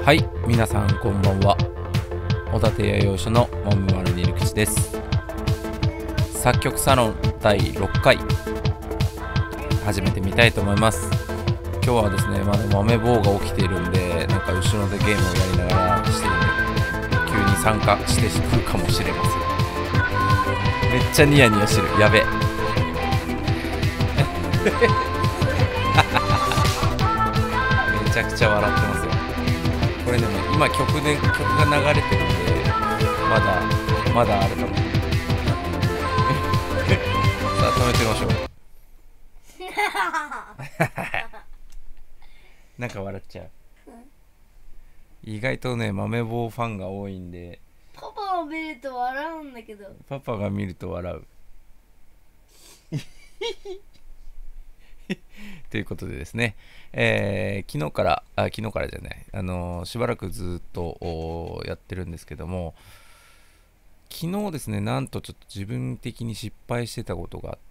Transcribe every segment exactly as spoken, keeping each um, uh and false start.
はい、皆さんこんばんは。小立栄養所のもみまるにる口です。作曲サロンだいろっかい始めてみたいと思います。今日はですね、まだ豆棒が起きているんで、なんか後ろでゲームをやりながらしてるんで、急に参加してくるかもしれません。めっちゃニヤニヤしてる。やべえめちゃくちゃ笑ってますよ。これでも今曲で曲が流れてるんで、まだまだあるかも。さあ止めてみましょう。なんか笑っちゃう。意外とね、豆棒ファンが多いんで。 パパを見ると笑うんだけど。 パパが見ると笑う。ということでですね、えー、昨日からあ昨日からじゃない、あのー、しばらくずっとやってるんですけども、昨日ですね、なんとちょっと自分的に失敗してたことがあって、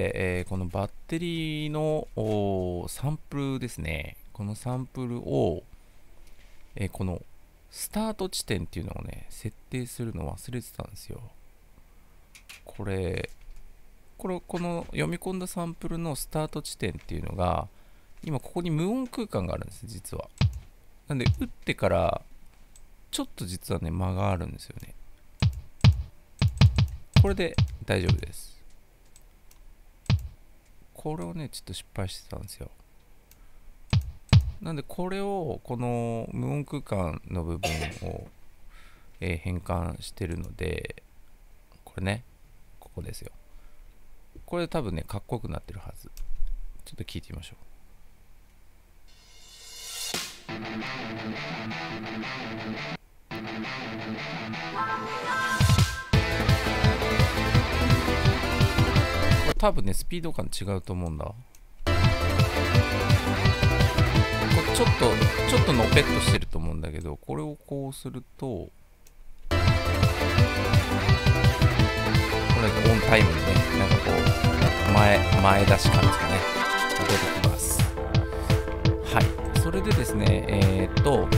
えー、このバッテリーのサンプルですね、このサンプルを、えー、このスタート地点っていうのをね、設定するの忘れてたんですよ。これこれこの読み込んだサンプルのスタート地点っていうのが今ここに無音空間があるんです、実は。なんで打ってからちょっと実はね間があるんですよね。これで大丈夫です。これをねちょっと失敗してたんですよ。なんでこれをこの無音空間の部分を、えー、変換してるので、これね、ここですよ。これ多分ねかっこよくなってるはず。ちょっと聞いてみましょう。これ多分ねスピード感違うと思うんだ。これちょっとちょっとのぺっとしてると思うんだけど、これをこうするとこれオンタイムでね、なんかこう前前出し感じがね出てきます。はい、それでですね、えー、っと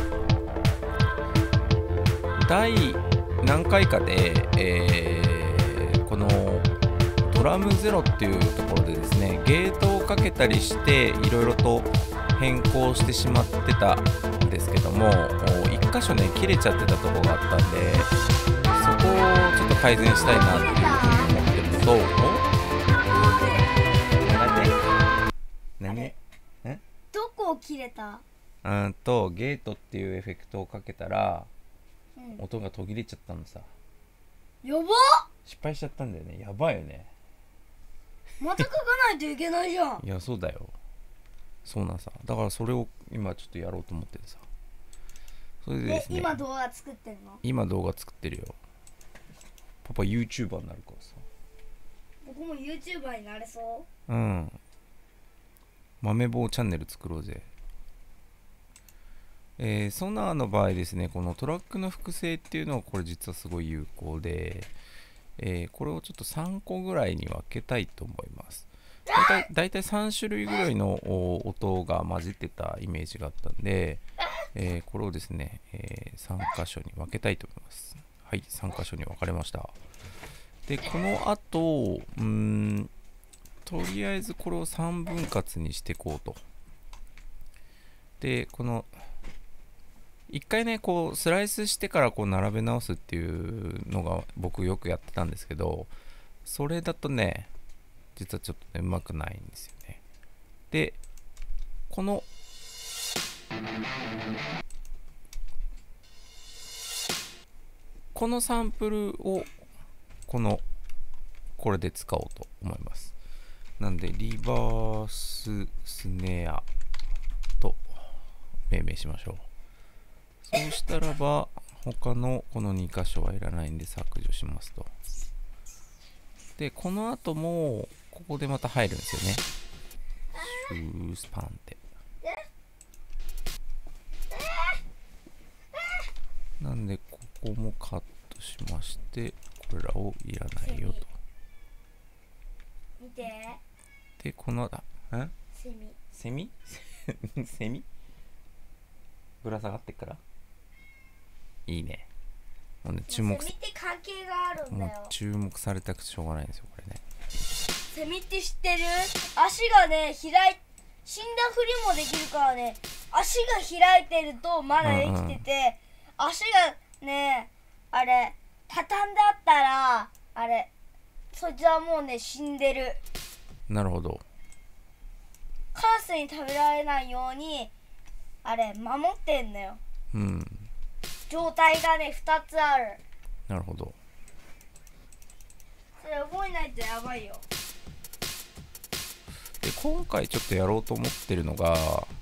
第何回かで、えー、このドラムゼロっていうところでですね、ゲートをかけたりしていろいろと変更してしまってたんですけども、一箇所ね切れちゃってたところがあったんで、そこをちょっと改善したいなっていうふうに思ってるのと、何？ どこを切れた？ うんとゲートっていうエフェクトをかけたら、 うん、 音が途切れちゃったのさ。 やばっ！ 失敗しちゃったんだよね。やばいよね。 また書かないといけないじゃん。 いやそうだよ。そうなんさ。だからそれを今ちょっとやろうと思ってるさ。それでですね。 今動画作ってんの？ 今動画作ってるよ。パパ YouTuber になるからさ。 僕も YouTuber になれそう？ うん。豆棒チャンネル作ろうぜ。えー、ソナーの場合ですね、このトラックの複製っていうのはこれ実はすごい有効で、えー、これをちょっとさんこぐらいに分けたいと思います。だいたい、だいたいさん種類ぐらいの音が混じってたイメージがあったんで、えー、これをですね、えー、さん箇所に分けたいと思います。はい、さん箇所に分かれました。で、この後、うーん、とりあえずこれをさんぶん割にしていこうと。で、この一回ねこうスライスしてからこう並べ直すっていうのが僕よくやってたんですけど、それだとね実はちょっとねうまくないんですよね。でこのこのサンプルをこのこれで使おうと思います。なんでリバーススネアと命名しましょう。そうしたらば他のこのに箇所はいらないんで削除しますと。でこの後もここでまた入るんですよね。シュースパンって。なんでここもカットしまして、これらをいらないよと。 見て。 でこのあんセミ。 セミセミぶら下がってっからいいね。もうね、注目セミって関係があるんもうだよ。 注目されたくてしょうがないんですよこれね。 セミって知ってる？足がね開い死んだふりもできるからね、足が開いてるとまだ生きてて、うんうん、足がねあれ畳んであったらあれそいつはもうね死んでる。 なるほど。 カラスに食べられないようにあれ守ってんだよ。 うん。 状態がねふたつある。 なるほど。 それ覚えないとやばいよ。 で今回ちょっとやろうと思ってるのが、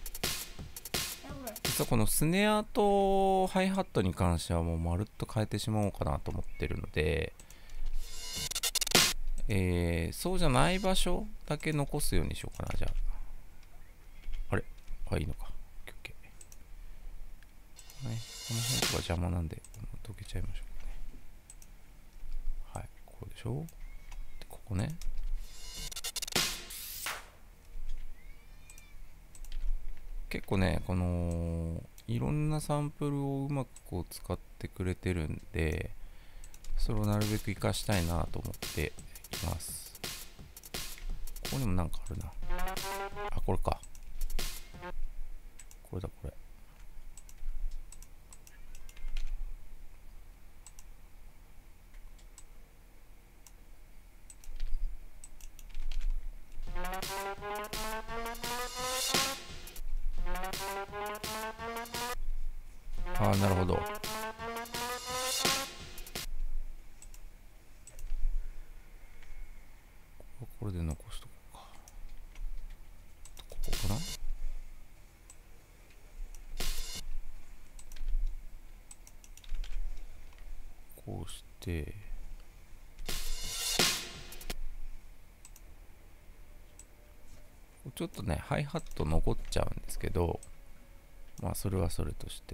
実はこのスネアとハイハットに関してはもうまるっと変えてしまおうかなと思ってるので、えー、そうじゃない場所だけ残すようにしようかな。じゃああれあいいのか。オッケーオッケー、ね、この辺とか邪魔なんでどけちゃいましょうかね。はい、こうでしょ。でここね、結構ねこのいろんなサンプルをうまくこう使ってくれてるんで、それをなるべく活かしたいなと思っています。ここにもなんかあるな。あ、これか。これだこれ。ああ、なるほど。これで残しとこうか。ここかな。こうしてちょっとねハイハット残っちゃうんですけど、まあそれはそれとして、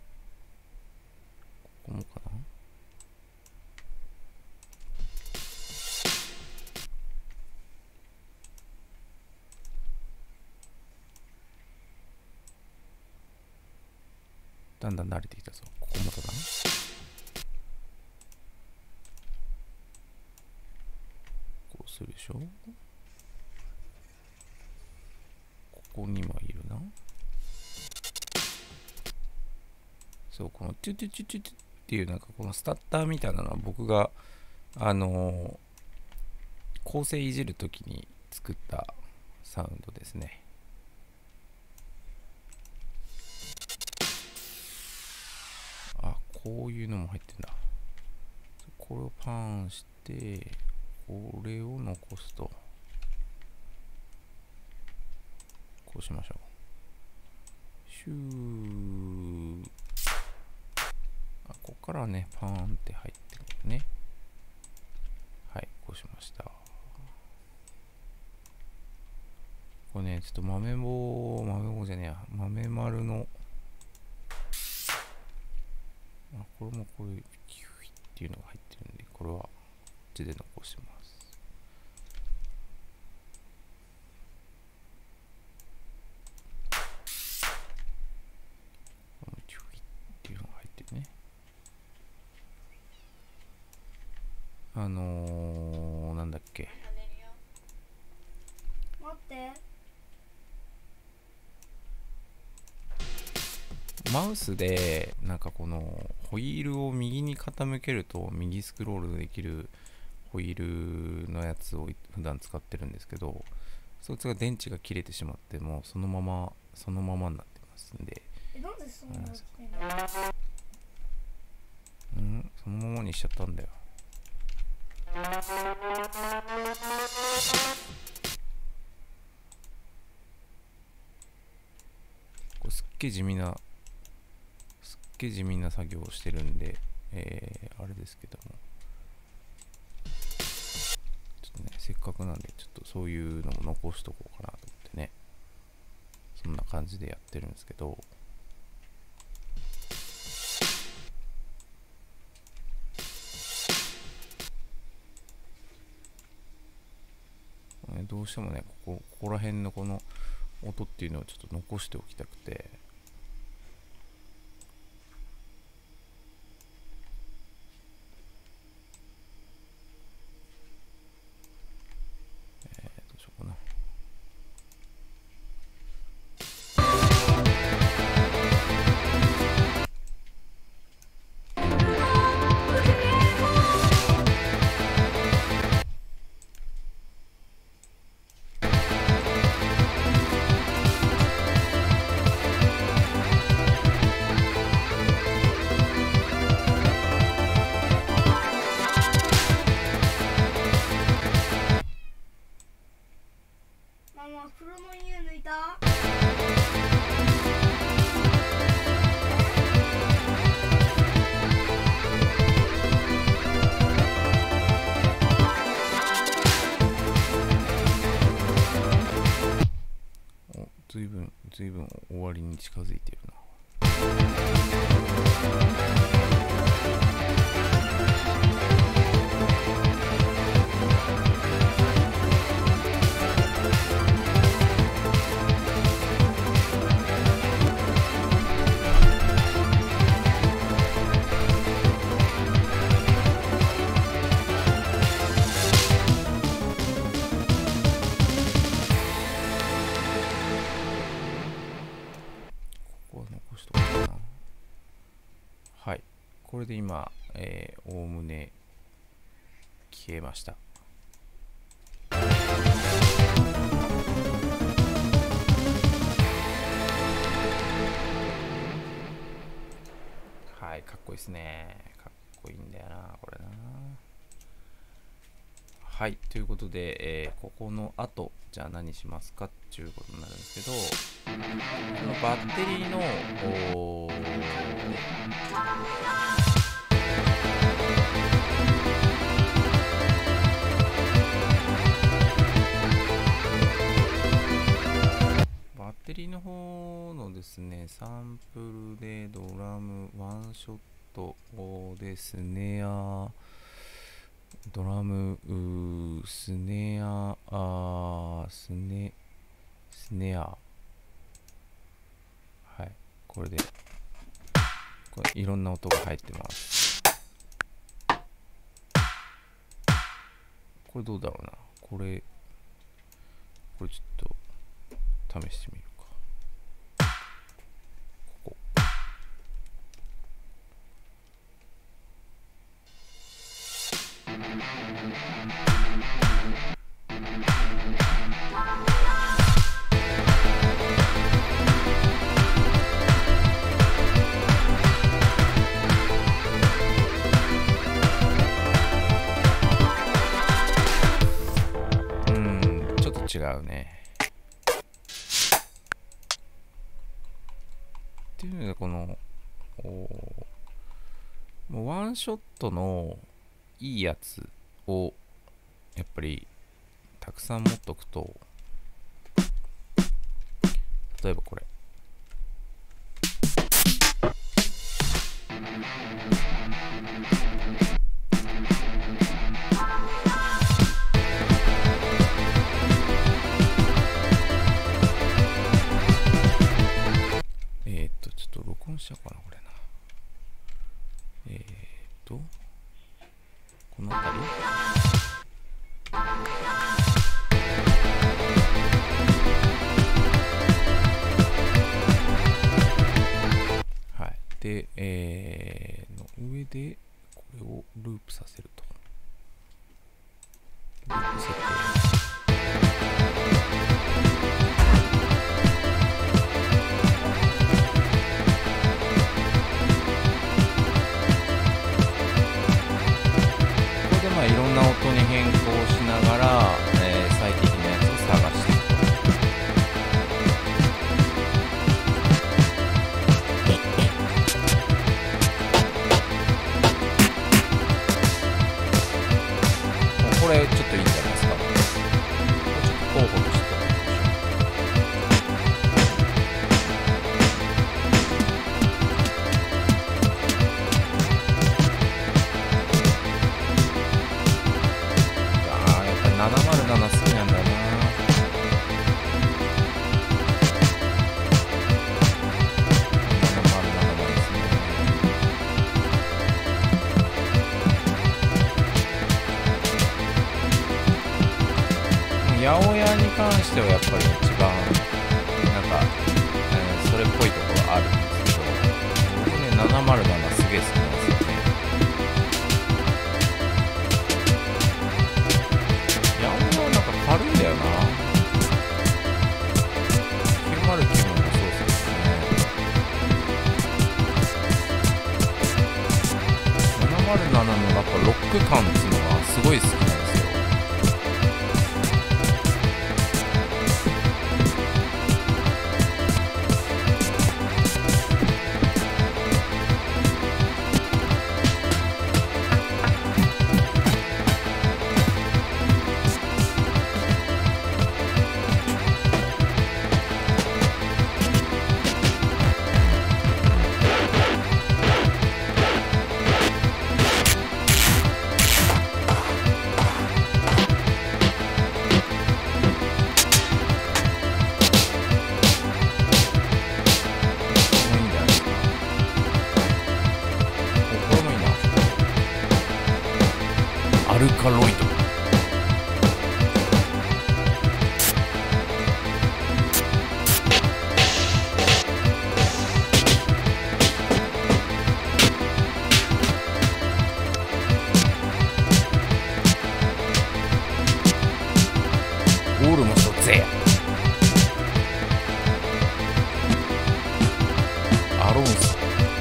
ここもかな。だんだん慣れてきたぞ。ここもだな。こうするでしょ。ここにもいるな。そう、このチュチュチュチュチュっていうなんかこのスタッターみたいなのは僕があのー、構成いじるときに作ったサウンドですね。あ、こういうのも入ってんだ。これをパンしてこれを残すと、こうしましょう。シュー。あ、ここからはねパーンって入ってくるね。はい、こうしました。これねちょっと豆棒豆棒じゃねえや豆丸の、あ、これもこういうキュイっていうのが入ってるんで、これはこっちで残します。このキュイっていうのが入ってるね。あのー、なんだっけ、 待って、 マウスでなんかこのホイールを右に傾けると右スクロールできるホイールのやつを普段使ってるんですけど、そいつが電池が切れてしまってもうそのままそのままになってますんで、 え、なんでそんなのしてんの？ うん、そのままにしちゃったんだよ。これすっげえ地味なすっげえ地味な作業をしてるんで、えー、あれですけども、ちょっとねせっかくなんでちょっとそういうのも残しとこうかなと思ってね、そんな感じでやってるんですけど、どうしてもねここ、ここら辺のこの音っていうのをちょっと残しておきたくて、 わりに近づいてるな。はい、これで今、えー、おおむね消えました。はい、かっこいいですね。かっこいいんだよな、これな。はい、ということで、えー、ここの後、じゃあ何しますかっていうことになるんですけど、このバッテリーのおーバッテリーの方のですね、サンプルでドラムワンショットでスネアドラムスネアあスネスネアはい、これでこれいろんな音が入ってます。これどうだろうな、これこれちょっと試してみるか。ここ違うね。っていうので、このもうワンショットのいいやつをやっぱりたくさん持っとくと、例えばこれ録音しようかな、これな。えーっと、この辺りはい。で、えー、の上で、これをループさせると。ループ設定。いろんな音に変更しながら、えー、最適なやつを探していくと。これちょっといいんじゃないですか。これちょっと候補としてななまるなな好きなんだな。八百屋に関してはやっぱり一番なんか、えー、それっぽいところあるんですけど、僕ねななまるななすげえ好きなんですよね。八百屋はなんか軽いんだよな。きゅうまるきゅうもそうですけどね。ななまるななのなんかロック感っていうのがすごい好きなんですよ。 カロイド。オールモストゼアロンソ。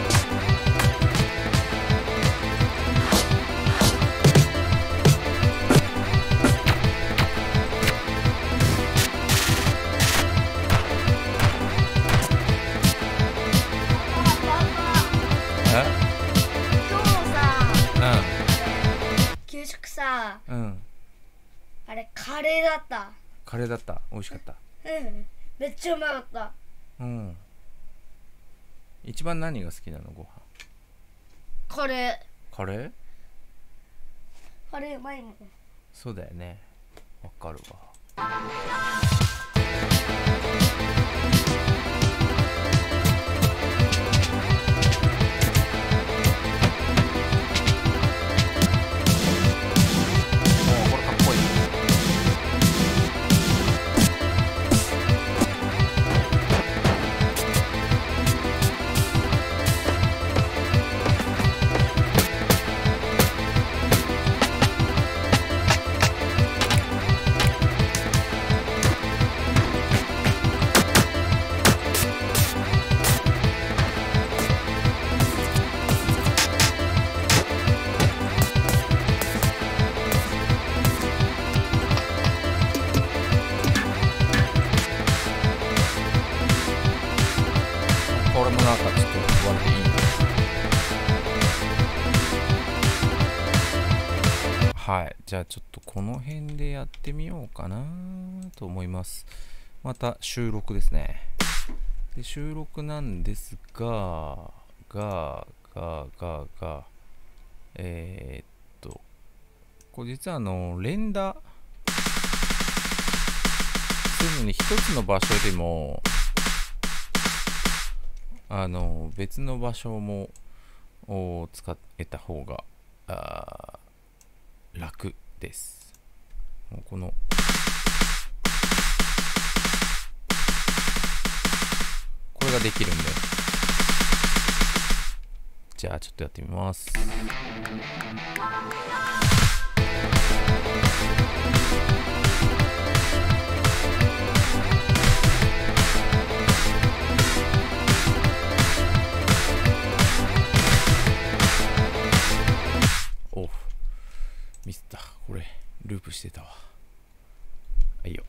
今日のさ、給食さ、 うんうんあれカレーだった。 カレーだった。美味しかった。 うんめっちゃうまかった。 うん。一番何が好きなの？ご飯。 カレーカレー？ カレーうまいもん。 そうだよね。わかるわ。これもなんかちょっと割れていいね。はい、じゃあちょっとこの辺でやってみようかなと思います。また収録ですね。で収録なんですがががががえー、っとこれ実はあの連打するのに一つの場所でもあの別の場所も使えた方があ楽です。もうこのこれができるんで、じゃあちょっとやってみます。お、ミスった。これループしてたわ。はいよ。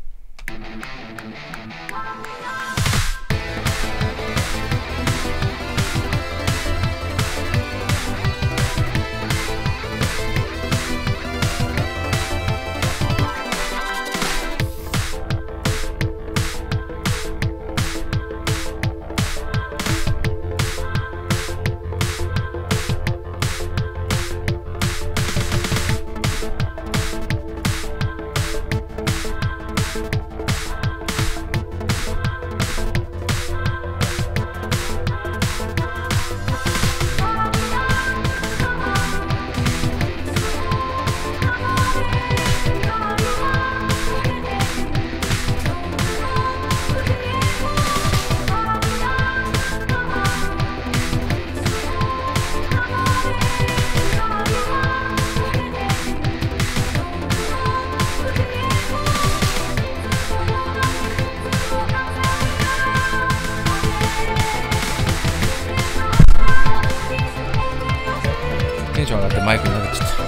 テンション上がってマイクになっちゃった。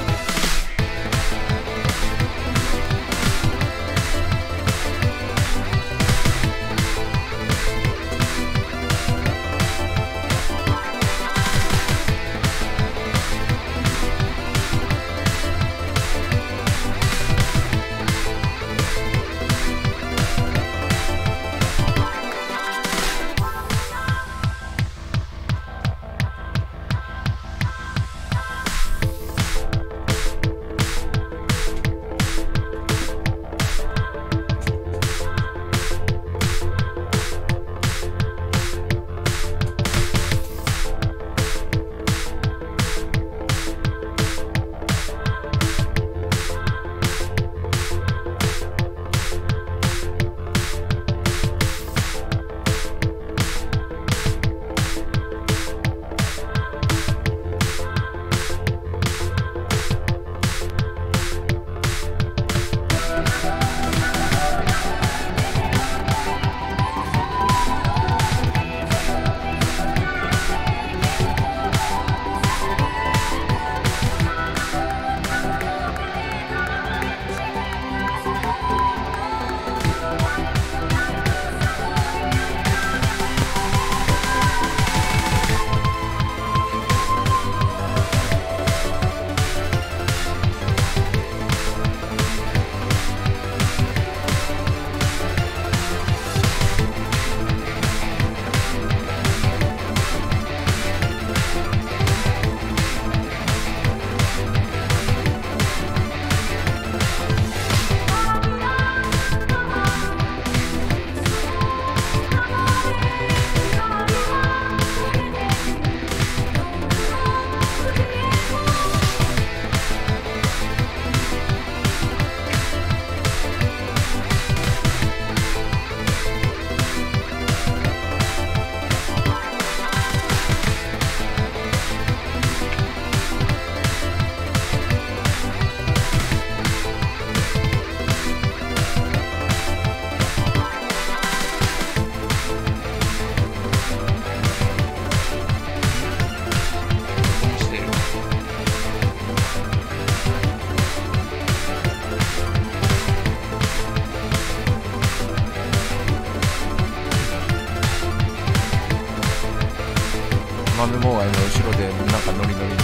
豆モーガイの後ろでなんかノリノリになって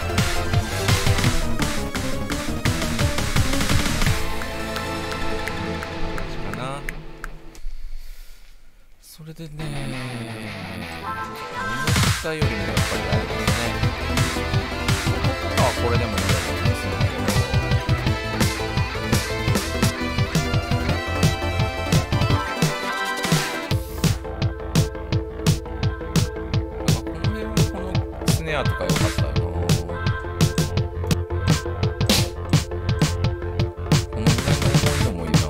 かな。それでね、思ったよりもやっぱりあれですね、こことかはこれでもいいやと思いますんだけど、スネアとか良かったよな。このぐらいの重いのもいいな。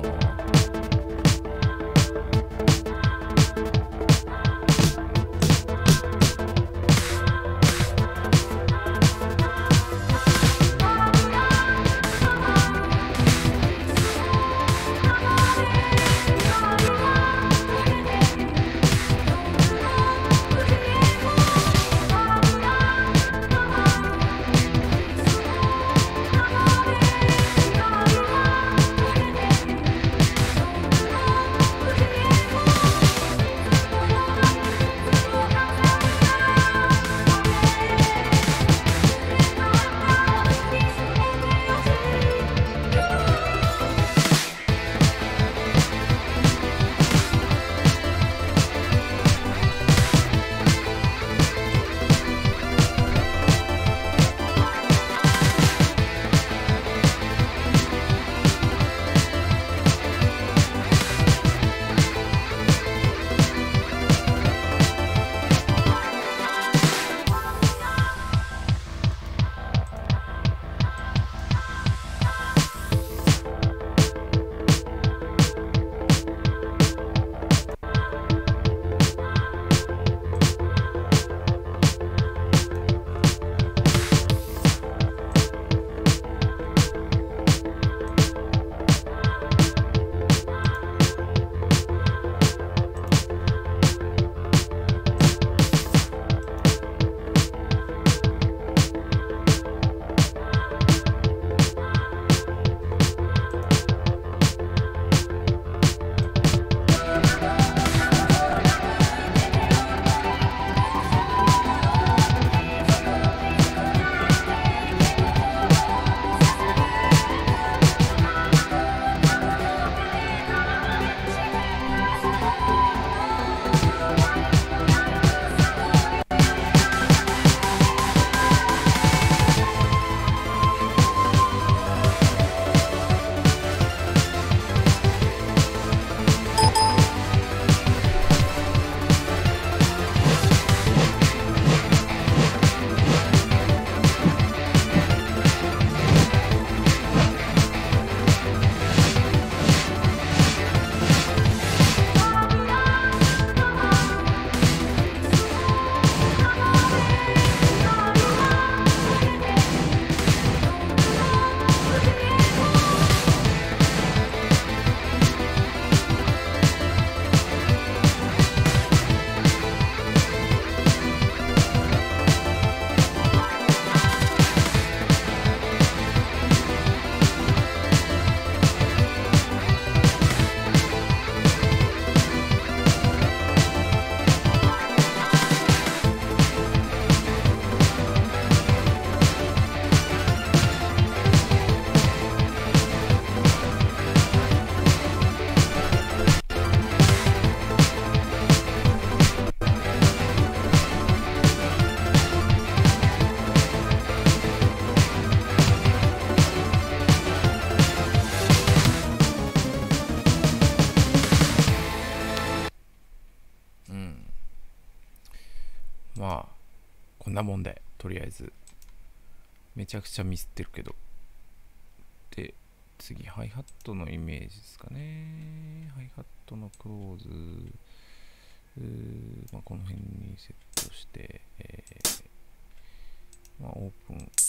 まあこんなもんで、とりあえずめちゃくちゃミスってるけど。で次ハイハットのイメージですかね。ハイハットのクローズ、うー、まあ、この辺にセットして、えーまあ、オープン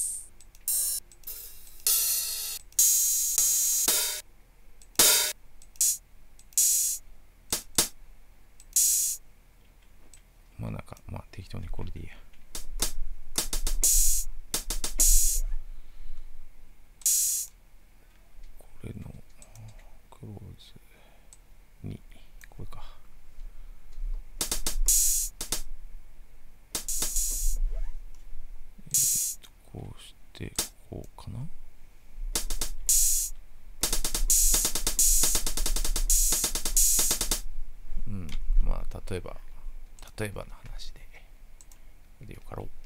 まあなんかまあ適当にこれでいいや。これのクローズにこれか。 でこうかな。うん、まあ例えば例えばの話でこれでよかろう。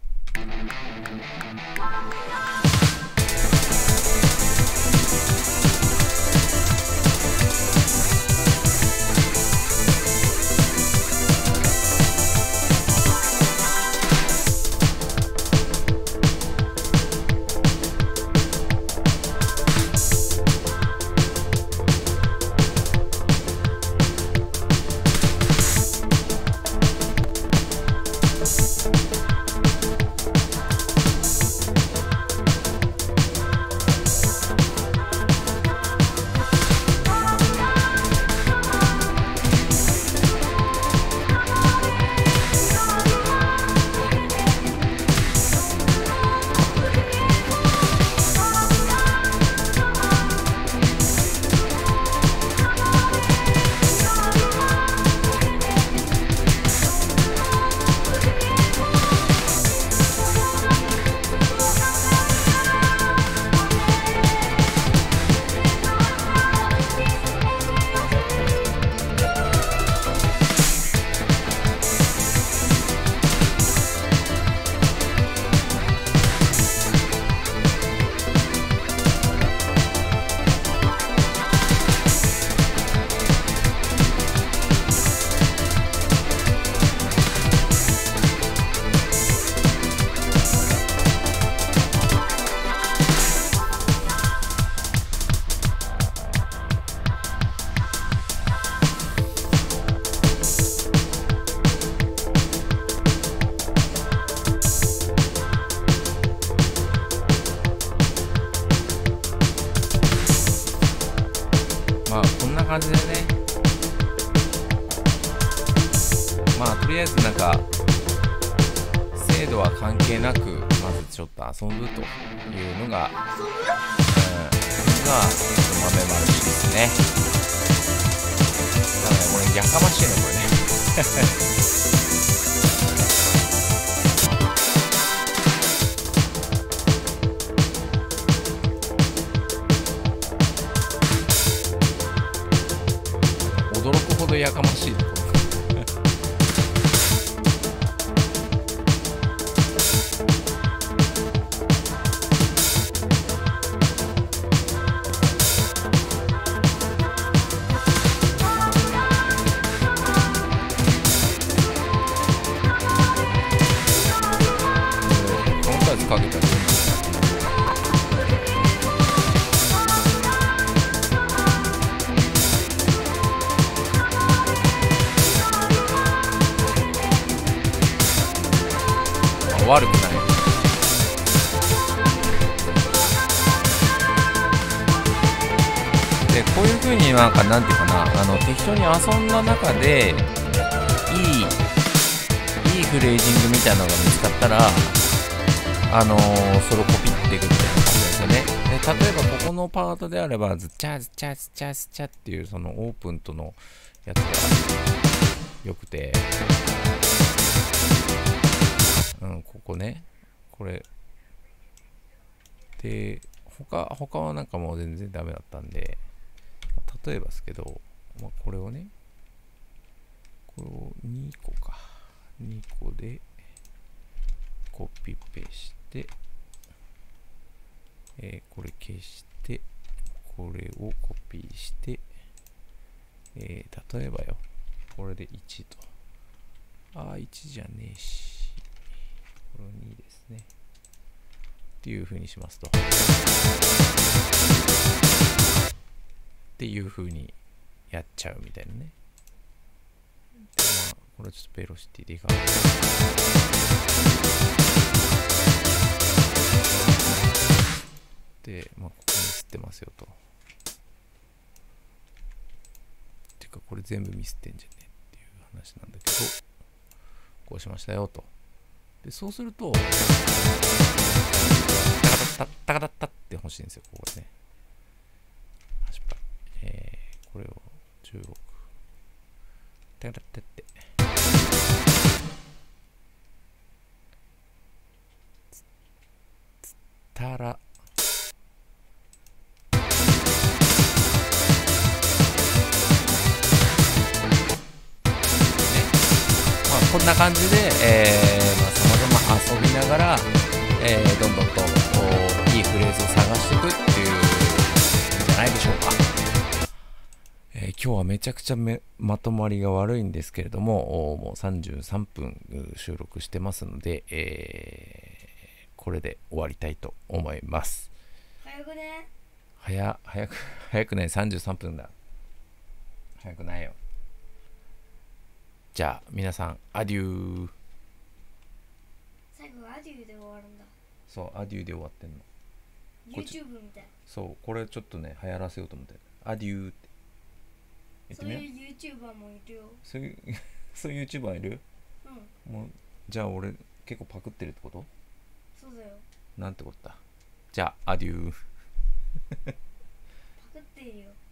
まあこんな感じでね、まあとりあえずなんか精度は関係なくまずちょっと遊ぶというのが、うん、がちょっと豆まるしですね。だからね、これやかましいねこれね。驚くほどやかましい。このサイズかけたら悪くない。でこういう風になんかなんていうかな、あの適当に遊んだ中でいいいいフレージングみたいなのが見つかったら、あのー、それをコピっていくみたいな感じですよね。で例えばここのパートであればズチャズチャズチャズチャっていうそのオープンとのやつがよくて、うん、ここね、これで他他はなんかもう全然ダメだったんで、例えばですけど、まあ、これをね、これをにこかにこでコピペして、えー、これ消して、これをコピーして、えー、例えばよ、これでいちと、あーいちじゃねえし、これをにですねっていう風にしますと、っていう風にやっちゃうみたいなね。で、まあ、これはちょっとベロシティでいかない。で、まあ、ここに吸ってますよと。てか、これ全部ミスってんじゃねっていう話なんだけど、こうしましたよと。で、そうすると、タカタッタッタカタッタって欲しいんですよ、ここでね。失敗。えー、これをじゅうろく。タカタッタって。 たら。まあ、こんな感じで、えーまあ、様々遊びながら、えーどんどんとこういいフレーズを探していくっていうんじゃないでしょうか。えー今日はめちゃくちゃめまとまりが悪いんですけれども、おもうさんじゅうさんぷんう収録してますので、えーこれで終わりたいと思います。 早くね。 早早く早くない、さんじゅうさんぷんだ。早くないよ。じゃあ皆さんアデュー。 最後アデューで終わるんだ。 そう、アデューで終わってんの。こっち YouTube みたい。 そう、これちょっとね流行らせようと思って、アデューって言ってみよう。 そういう YouTuber もいるよ。 そういうそういう YouTuber いる？ うん、 もうじゃあ俺結構パクってるってこと？ そうだよ。 なんてことだ。じゃあアデュー。 パクってるよ。